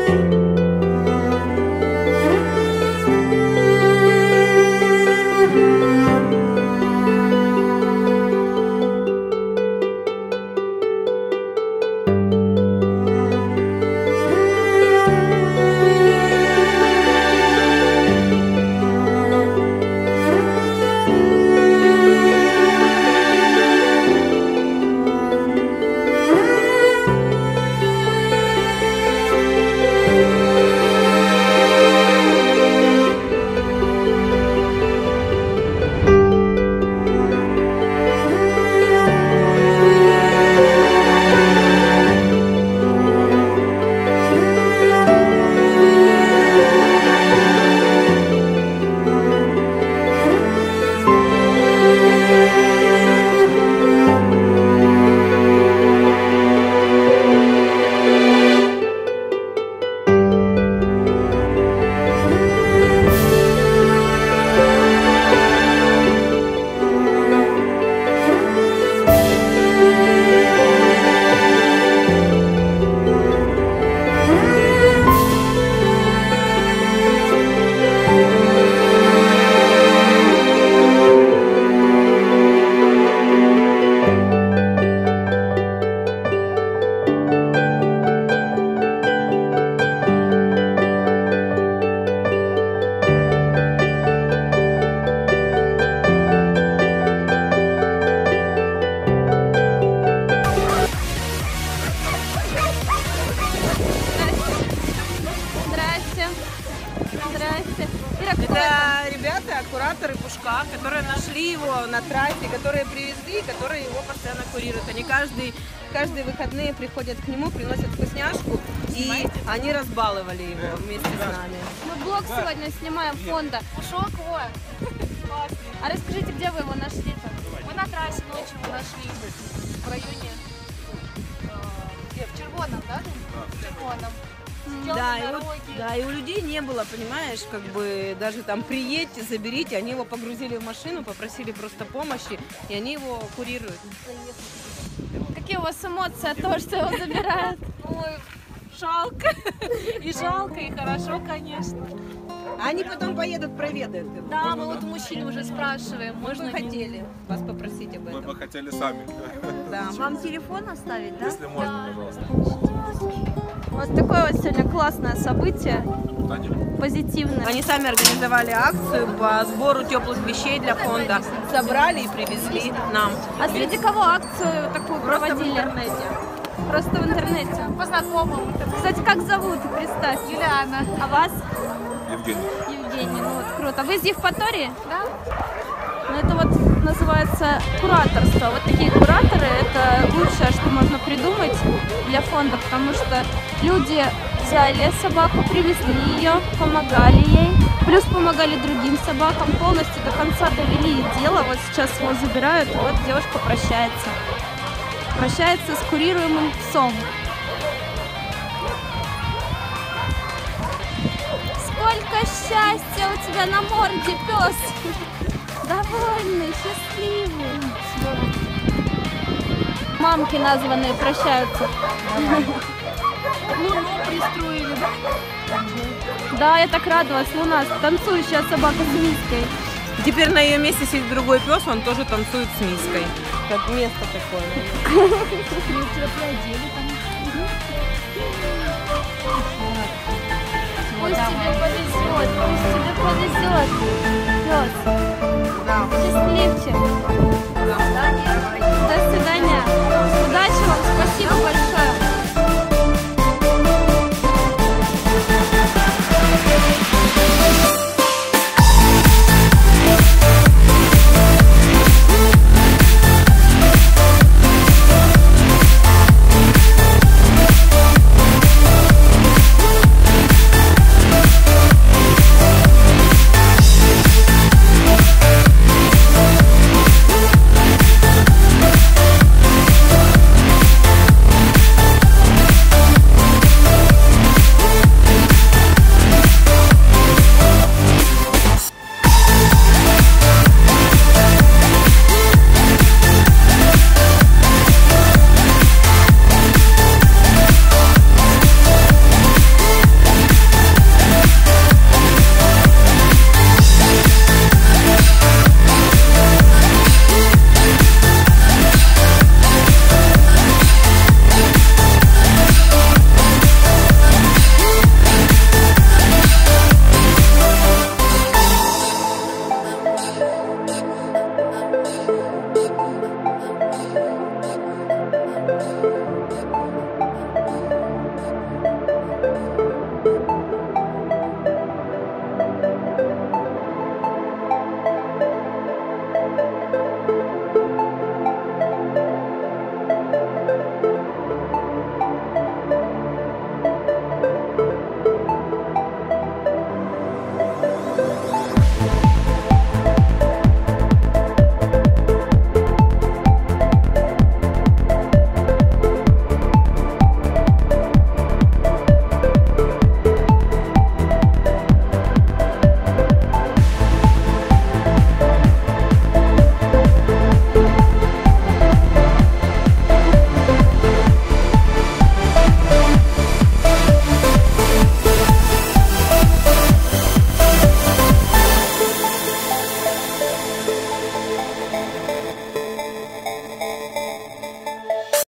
Это ребята, кураторы Пушка, которые нашли его на трассе, которые привезли, которые его постоянно курируют. Они каждые выходные приходят к нему, приносят вкусняшку, и они разбаловали его вместе с нами. Мы блог сегодня снимаем фонда. Шок, А расскажите, где вы его нашли-то? Мы на трассе ночью нашли в районе, в Червоном, да? В Червоном. Да, и у людей не было, понимаешь, как бы даже там приедьте, заберите, они его погрузили в машину, попросили просто помощи, и они его курируют. Какие у вас эмоции от того, что его забирают? Ой, жалко. И жалко, и хорошо, конечно. Они потом поедут, проведают. Да, мы вот у мужчин уже спрашиваем. Мы же хотели вас попросить об Мы этом. бы хотели сами. Да. Вам телефон оставить, да? Если можно, пожалуйста. Вот такое вот сегодня классное событие, позитивное. Они сами организовали акцию по сбору теплых вещей для фонда. Собрали и привезли нам. А среди кого акцию такую Просто в проводили? интернете. Просто в интернете. По знакомым. Кстати, как зовут? Представь. Юлиана. А вас? Евгений. Евгений. Ну вот круто. Вы из Евпатории? Да? Ну это вот называется кураторство. Вот такие кураторы — это лучшее, что можно придумать для фонда, потому что люди взяли собаку, привезли ее, помогали ей, плюс помогали другим собакам, полностью до конца довели дело. Вот сейчас его забирают, и вот девушка прощается. Прощается с курируемым псом. Сколько счастья у тебя на морде, пес! Довольный, счастливый. Мамки названные прощаются. Луну пристроили, да? Да, я так радовалась. Луна, танцующая собака с миской. Теперь на ее месте сидит другой пес, он тоже танцует с миской. Как место такое. Пусть тебе повезет, пес. Да. Счастливчик. До свидания. Удачи вам, спасибо большое.